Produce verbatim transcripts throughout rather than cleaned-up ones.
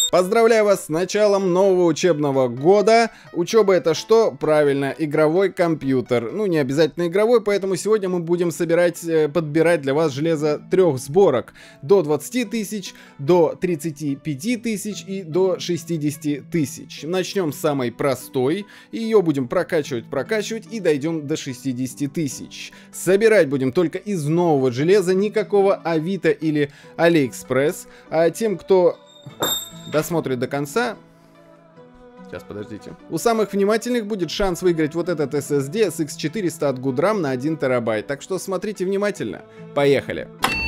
Поздравляю вас с началом нового учебного года. Учеба — это что? Правильно, игровой компьютер. Ну, не обязательно игровой, поэтому сегодня мы будем собирать, подбирать для вас железо трех сборок. До двадцати тысяч, до тридцати пяти тысяч и до шестидесяти тысяч. Начнем с самой простой. Ее будем прокачивать, прокачивать и дойдем до шестидесяти тысяч. Собирать будем только из нового железа, никакого Авито или Алиэкспресс. А тем, кто досмотрит до конца, сейчас, подождите, у самых внимательных будет шанс выиграть вот этот эс эс ди эс икс четыреста от Goodram на один терабайт. Так что смотрите внимательно. Поехали!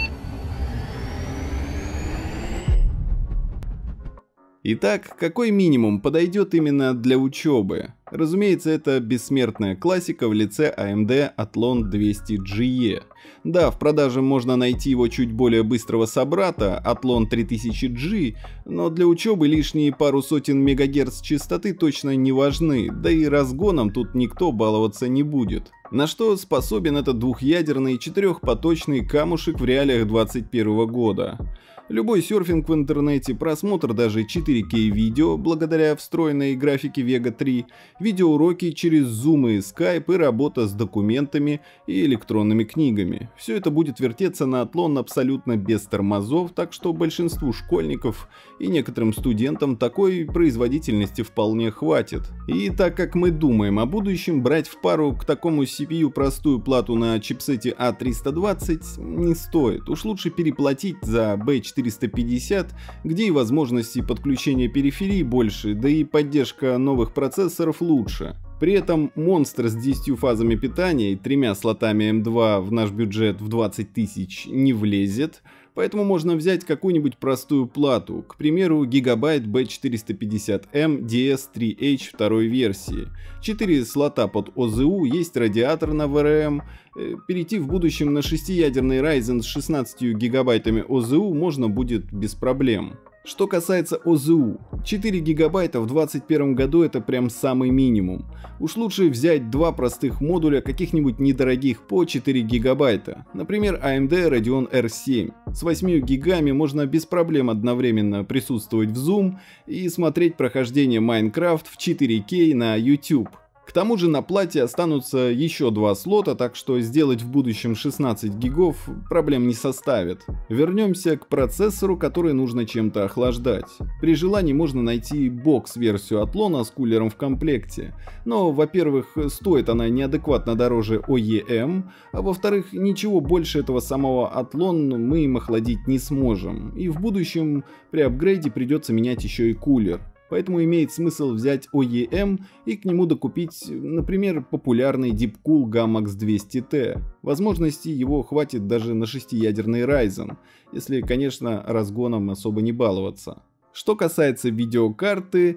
Итак, какой минимум подойдет именно для учебы? Разумеется, это бессмертная классика в лице эй эм ди Athlon двести джи и. Да, в продаже можно найти его чуть более быстрого собрата Athlon три тысячи джи, но для учебы лишние пару сотен мегагерц частоты точно не важны, да и разгоном тут никто баловаться не будет. На что способен этот двухъядерный четырехпоточный камушек в реалиях двадцать первого года? Любой серфинг в интернете, просмотр даже четыре кей видео благодаря встроенной графике Вега три, видеоуроки через Zoom и Skype и работа с документами и электронными книгами. Все это будет вертеться на Athlon абсолютно без тормозов, так что большинству школьников и некоторым студентам такой производительности вполне хватит. И так как мы думаем о будущем, брать в пару к такому си пи ю простую плату на чипсете а триста двадцать не стоит. Уж лучше переплатить за би четыреста пятьдесят, где и возможности подключения периферии больше, да и поддержка новых процессоров лучше. При этом монстр с десятью фазами питания и тремя слотами эм два в наш бюджет в двадцать тысяч не влезет, поэтому можно взять какую-нибудь простую плату, к примеру, Gigabyte би четыреста пятьдесят эм ди эс три эйч второй версии. четыре слота под о зэ ю, есть радиатор на ви ар эм. Перейти в будущем на шестиядерный Ryzen с шестнадцатью гигабайтами о зэ ю можно будет без проблем. Что касается о зэ ю, четыре гигабайта в двадцать первом году это прям самый минимум. Уж лучше взять два простых модуля каких-нибудь недорогих по четыре гигабайта. Например, эй эм ди Radeon эр семь. С восьмью гигами можно без проблем одновременно присутствовать в Zoom и смотреть прохождение Minecraft в четыре кей на YouTube. К тому же на плате останутся еще два слота, так что сделать в будущем шестнадцать гигов проблем не составит. Вернемся к процессору, который нужно чем-то охлаждать. При желании можно найти бокс-версию Athlon с кулером в комплекте. Но, во-первых, стоит она неадекватно дороже о и эм, а во-вторых, ничего больше этого самого Athlon мы им охладить не сможем. И в будущем при апгрейде придется менять еще и кулер. Поэтому имеет смысл взять о и эм и к нему докупить, например, популярный Deepcool Gammax двести ти. Возможности его хватит даже на шестиядерный Ryzen, если, конечно, разгоном особо не баловаться. Что касается видеокарты,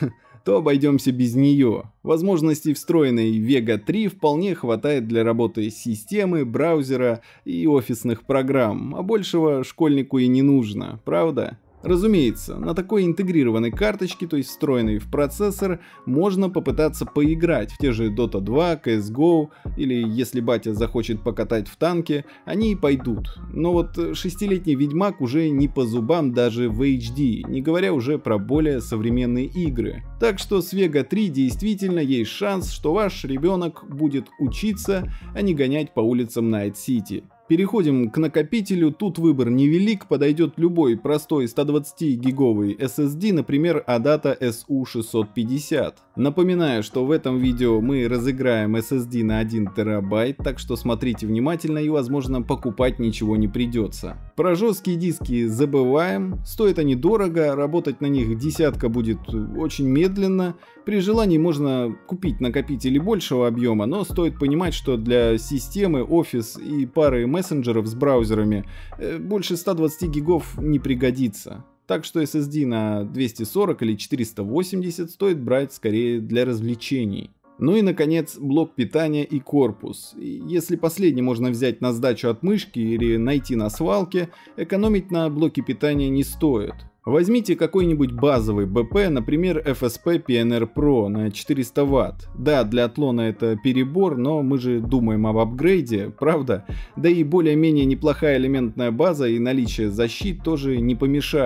то обойдемся без нее. Возможностей встроенной Вега три вполне хватает для работы системы, браузера и офисных программ, а большего школьнику и не нужно, правда? Разумеется, на такой интегрированной карточке, то есть встроенной в процессор, можно попытаться поиграть в те же дота два, си эс го, или если батя захочет покатать в танке, они и пойдут. Но вот шестилетний Ведьмак уже не по зубам даже в эйч ди, не говоря уже про более современные игры. Так что с Вега три действительно есть шанс, что ваш ребенок будет учиться, а не гонять по улицам Найт-Сити. Переходим к накопителю, тут выбор невелик, подойдет любой простой сто двадцатигиговый эс эс ди, например, Adata эс ю шестьсот пятьдесят. Напоминаю, что в этом видео мы разыграем эс эс ди на один терабайт, так что смотрите внимательно и, возможно, покупать ничего не придется. Про жесткие диски забываем, стоят они дорого, работать на них десятка будет очень медленно. При желании можно купить накопители большего объема, но стоит понимать, что для системы, офис и пары мессенджеров с браузерами больше ста двадцати гигов не пригодится. Так что эс эс ди на двести сорок или четыреста восемьдесят стоит брать скорее для развлечений. Ну и, наконец, блок питания и корпус. Если последний можно взять на сдачу от мышки или найти на свалке, экономить на блоке питания не стоит. Возьмите какой-нибудь базовый бэ пэ, например, эф эс пи пи эн эр Pro на четыреста ватт. Да, для Athlon это перебор, но мы же думаем об апгрейде, правда? Да и более-менее неплохая элементная база и наличие защит тоже не помешают.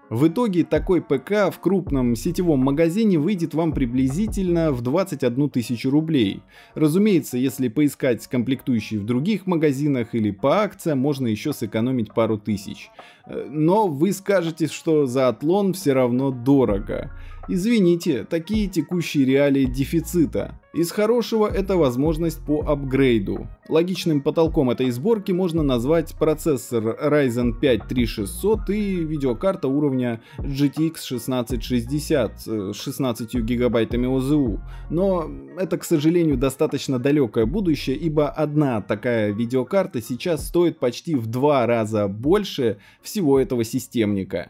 В итоге такой ПК в крупном сетевом магазине выйдет вам приблизительно в двадцать одну тысячу рублей. Разумеется, если поискать комплектующие в других магазинах или по акциям, можно еще сэкономить пару тысяч. Но вы скажете, что за Athlon все равно дорого. Извините, такие текущие реалии дефицита. Из хорошего это возможность по апгрейду. Логичным потолком этой сборки можно назвать процессор Ryzen пять три шестьсот и видеокарта уровня джи ти экс шестнадцать шестьдесят с шестнадцатью гигабайтами о зэ у. Но это, к сожалению, достаточно далекое будущее, ибо одна такая видеокарта сейчас стоит почти в два раза больше всего этого системника.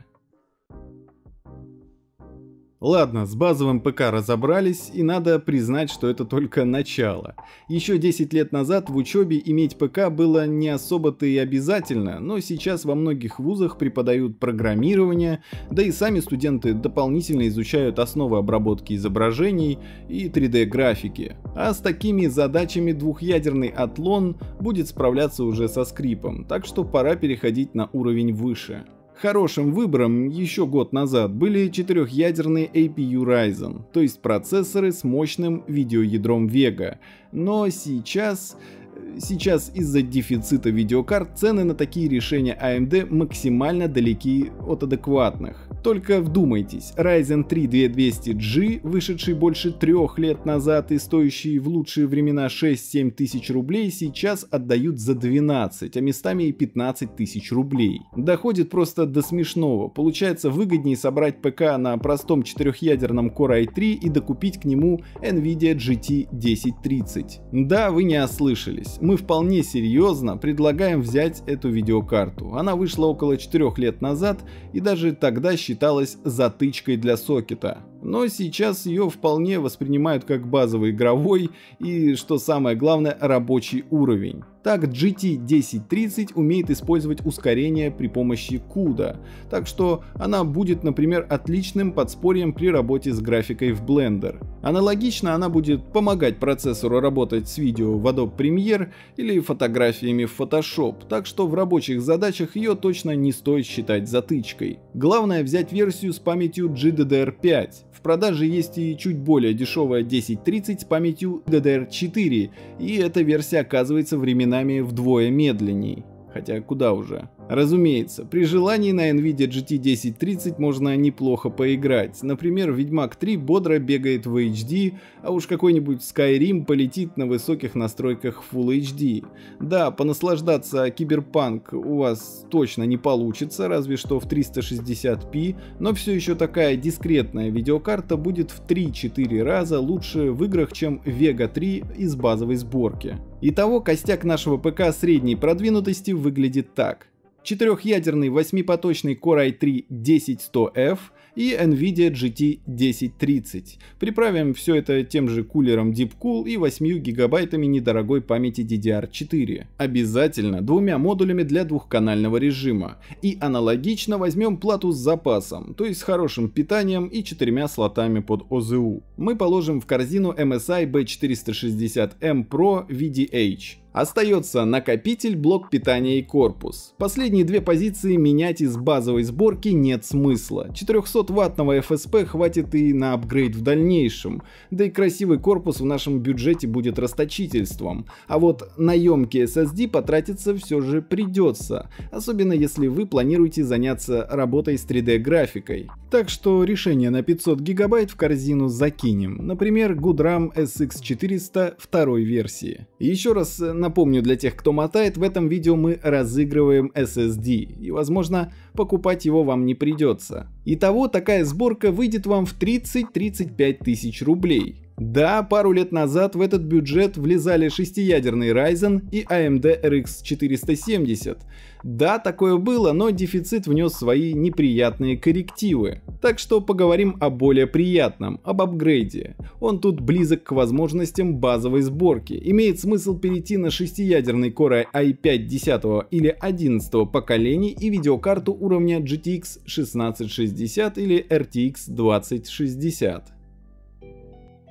Ладно, с базовым ПК разобрались, и надо признать, что это только начало. Еще десять лет назад в учебе иметь ПК было не особо-то и обязательно, но сейчас во многих вузах преподают программирование, да и сами студенты дополнительно изучают основы обработки изображений и три дэ графики. А с такими задачами двухъядерный Athlon будет справляться уже со скрипом, так что пора переходить на уровень выше. Хорошим выбором еще год назад были четырехъядерные эй пи ю Ryzen, то есть процессоры с мощным видеоядром Vega. Но сейчас... Сейчас из-за дефицита видеокарт цены на такие решения а эм дэ максимально далеки от адекватных. Только вдумайтесь, Ryzen три две тысячи двести джи, вышедший больше трех лет назад и стоящий в лучшие времена шесть-семь тысяч рублей, сейчас отдают за двенадцать, а местами и пятнадцать тысяч рублей. Доходит просто до смешного. Получается выгоднее собрать ПК на простом четырехъядерном Core ай три и докупить к нему Nvidia джи ти десять тридцать. Да, вы не ослышались. Мы вполне серьезно предлагаем взять эту видеокарту. Она вышла около четырёх лет назад и даже тогда считалась затычкой для сокета. Но сейчас ее вполне воспринимают как базовый игровой и, что самое главное, рабочий уровень. Так, джи ти десять тридцать умеет использовать ускорение при помощи куда, так что она будет, например, отличным подспорьем при работе с графикой в Blender. Аналогично она будет помогать процессору работать с видео в Adobe Premiere или фотографиями в Photoshop, так что в рабочих задачах ее точно не стоит считать затычкой. Главное взять версию с памятью джи ди ди ар пять. В продаже есть и чуть более дешевая десять тридцать с памятью ди ди ар четыре, и эта версия оказывается временами вдвое медленней. Хотя куда уже. Разумеется, при желании на Nvidia джи ти десять тридцать можно неплохо поиграть. Например, Ведьмак три бодро бегает в эйч ди, а уж какой-нибудь Skyrim полетит на высоких настройках Full эйч ди. Да, понаслаждаться Киберпанк у вас точно не получится, разве что в триста шестьдесят пи, но все еще такая дискретная видеокарта будет в три-четыре раза лучше в играх, чем Vega три из базовой сборки. Итого, костяк нашего ПК средней продвинутости выглядит так. Четырехъядерный восьмипоточный Core ай три десять сто эф и Nvidia джи ти десять тридцать. Приправим все это тем же кулером Deepcool и восемью гигабайтами недорогой памяти ди ди ар четыре. Обязательно двумя модулями для двухканального режима. И аналогично возьмем плату с запасом, то есть с хорошим питанием и четырьмя слотами под о зэ у. Мы положим в корзину эм эс ай би четыреста шестьдесят эм про ви ди эйч. Остается накопитель, блок питания и корпус. Последние две позиции менять из базовой сборки нет смысла. четырехсотваттного эф эс пи хватит и на апгрейд в дальнейшем. Да и красивый корпус в нашем бюджете будет расточительством. А вот на емкий эс эс ди потратиться все же придется. Особенно если вы планируете заняться работой с три дэ графикой. Так что решение на пятьсот гигабайт в корзину закинем. Например, Goodram эс икс четыреста второй версии. Еще раз напомню для тех, кто мотает, в этом видео мы разыгрываем эс эс ди, и возможно покупать его вам не придется. Итого такая сборка выйдет вам в тридцать-тридцать пять тысяч рублей. Да, пару лет назад в этот бюджет влезали шестиядерный Ryzen и эй эм ди эр икс четыреста семьдесят. Да, такое было, но дефицит внес свои неприятные коррективы. Так что поговорим о более приятном, об апгрейде. Он тут близок к возможностям базовой сборки. Имеет смысл перейти на шестиядерный Core ай пять десятого или одиннадцатого поколений и видеокарту уровня джи ти экс шестнадцать шестьдесят или эр ти экс двадцать шестьдесят.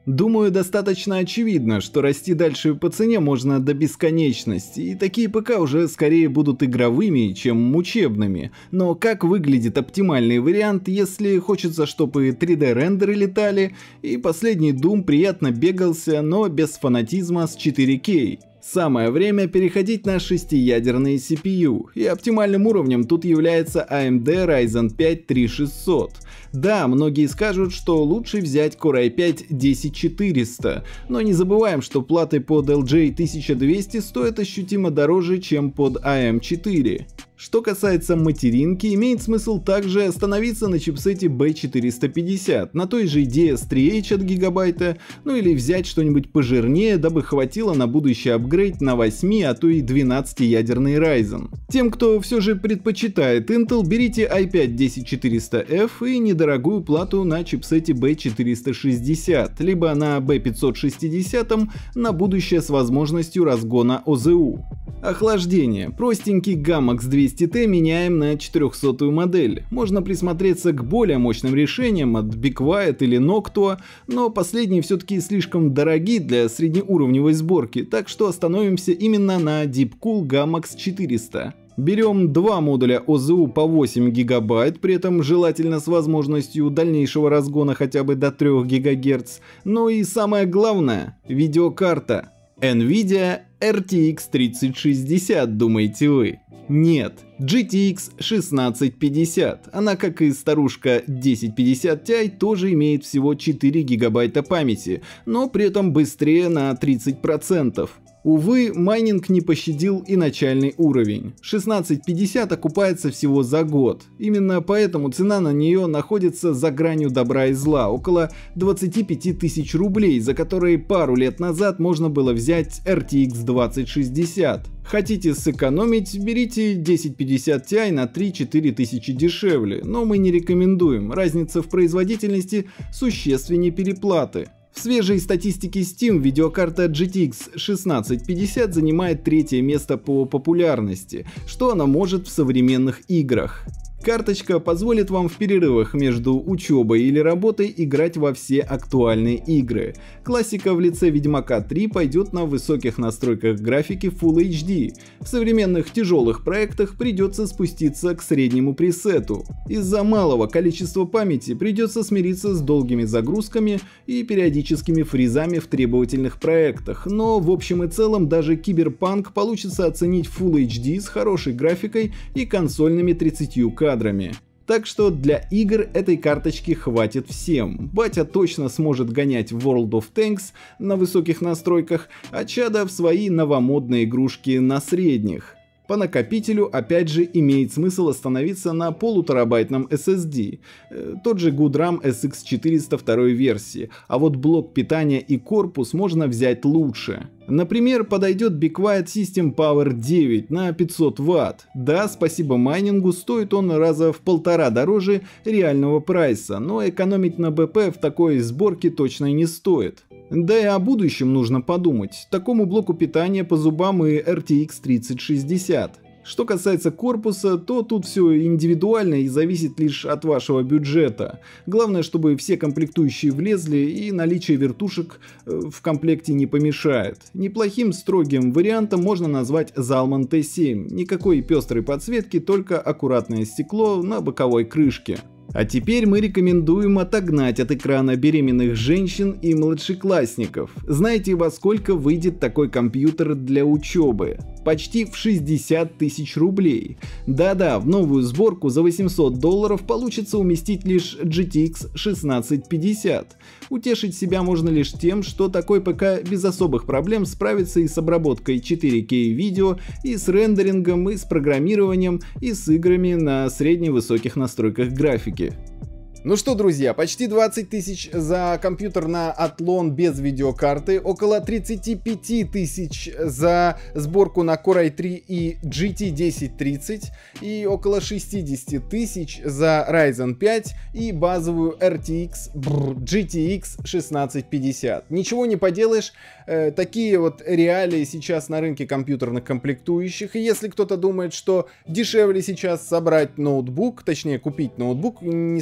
Думаю, достаточно очевидно, что расти дальше по цене можно до бесконечности, и такие ПК уже скорее будут игровыми, чем учебными. Но как выглядит оптимальный вариант, если хочется, чтобы три дэ рендеры летали, и последний Doom приятно бегался, но без фанатизма с четыре кей? Самое время переходить на шестиядерные си пи ю, и оптимальным уровнем тут является эй эм ди Ryzen пять три тысячи шестьсот. Да, многие скажут, что лучше взять Core ай пять десять четыреста, но не забываем, что платы под эл джей тысяча двести стоят ощутимо дороже, чем под эй эм четыре. Что касается материнки, имеет смысл также остановиться на чипсете би четыреста пятьдесят, на той же ди эс три эйч от Гигабайта, ну или взять что-нибудь пожирнее, дабы хватило на будущий апгрейд на восьми, а то и двенадцатиядерный Ryzen. Тем, кто все же предпочитает Intel, берите ай пять десять четыреста эф и недорогую плату на чипсете би четыреста шестьдесят, либо на би пятьсот шестьдесят на будущее с возможностью разгона о зэ у. Охлаждение. Простенький Gammax двести ти меняем на четырехсотую модель. Можно присмотреться к более мощным решениям от Be Quiet или Noctua, но последние все-таки слишком дороги для среднеуровневой сборки, так что остановимся именно на Deepcool Gammax четыреста. Берем два модуля о зэ у по восемь гигабайт, при этом желательно с возможностью дальнейшего разгона хотя бы до трёх гигагерц. Ну и самое главное – видеокарта. NVIDIA эр ти икс тридцать шестьдесят, думаете вы? Нет, джи ти экс шестнадцать пятьдесят. Она, как и старушка десять пятьдесят ти, тоже имеет всего четыре гигабайта памяти, но при этом быстрее на тридцать процентов. Увы, майнинг не пощадил и начальный уровень. шестнадцать пятьдесят окупается всего за год. Именно поэтому цена на нее находится за гранью добра и зла, около двадцати пяти тысяч рублей, за которые пару лет назад можно было взять эр ти икс двадцать шестьдесят. Хотите сэкономить, берите десять пятьдесят ти на три-четыре тысячи дешевле, но мы не рекомендуем, разница в производительности существеннее переплаты. В свежей статистике Steam видеокарта джи ти экс шестнадцать пятьдесят занимает третье место по популярности, что она может в современных играх. Карточка позволит вам в перерывах между учебой или работой играть во все актуальные игры. Классика в лице Ведьмака три пойдет на высоких настройках графики Full эйч ди. В современных тяжелых проектах придется спуститься к среднему пресету. Из-за малого количества памяти придется смириться с долгими загрузками и периодическими фризами в требовательных проектах, но в общем и целом даже Киберпанк получится оценить Full эйч ди с хорошей графикой и консольными тридцатью кадрами. Так что для игр этой карточки хватит всем. Батя точно сможет гонять в World of Tanks на высоких настройках, а чада в свои новомодные игрушки на средних. По накопителю опять же имеет смысл остановиться на полутерабайтном эс эс ди, тот же Goodram эс икс четыреста второй версии, а вот блок питания и корпус можно взять лучше. Например, подойдет Be Quiet System Power девять на пятьсот ватт. Да, спасибо майнингу, стоит он раза в полтора дороже реального прайса, но экономить на бэ пэ в такой сборке точно не стоит. Да и о будущем нужно подумать. Такому блоку питания по зубам и эр ти икс тридцать шестьдесят. Что касается корпуса, то тут все индивидуально и зависит лишь от вашего бюджета. Главное, чтобы все комплектующие влезли и наличие вертушек в комплекте не помешает. Неплохим строгим вариантом можно назвать Zalman ти семь. Никакой пестрой подсветки, только аккуратное стекло на боковой крышке. А теперь мы рекомендуем отогнать от экрана беременных женщин и младшеклассников. Знаете, во сколько выйдет такой компьютер для учебы? Почти в шестьдесят тысяч рублей. Да-да, в новую сборку за восемьсот долларов получится уместить лишь джи ти экс шестнадцать пятьдесят. Утешить себя можно лишь тем, что такой ПК без особых проблем справится и с обработкой четыре кей видео, и с рендерингом, и с программированием, и с играми на средне-высоких настройках графики. Ну что, друзья, почти двадцать тысяч за компьютер на Athlon без видеокарты, около тридцать пять тысяч за сборку на Core ай три и джи ти десять тридцать и около шестьдесят тысяч за Ryzen пять и базовую эр ти экс, бррр, джи ти экс шестнадцать пятьдесят. Ничего не поделаешь, э, такие вот реалии сейчас на рынке компьютерных комплектующих, и если кто-то думает, что дешевле сейчас собрать ноутбук, точнее купить ноутбук, не собирать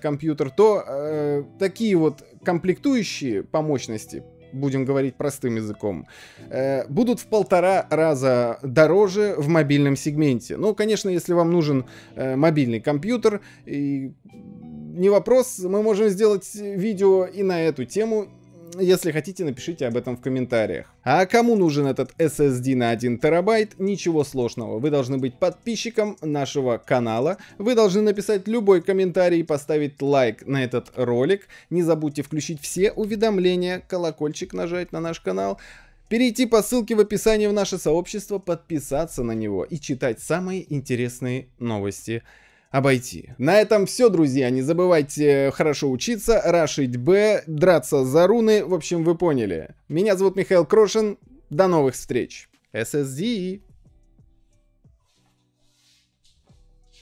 компьютер, то э, такие вот комплектующие по мощности, будем говорить простым языком, э, будут в полтора раза дороже в мобильном сегменте. Ну, конечно, если вам нужен э, мобильный компьютер, и не вопрос, мы можем сделать видео и на эту тему. Если хотите, напишите об этом в комментариях. А кому нужен этот эс эс ди на один терабайт, ничего сложного. Вы должны быть подписчиком нашего канала. Вы должны написать любой комментарий и поставить лайк на этот ролик. Не забудьте включить все уведомления, колокольчик нажать на наш канал. Перейти по ссылке в описании в наше сообщество, подписаться на него и читать самые интересные новости об ай ти. На этом все, друзья. Не забывайте хорошо учиться, рашить Б, драться за руны. В общем, вы поняли. Меня зовут Михаил Крошин. До новых встреч. эс эс ди.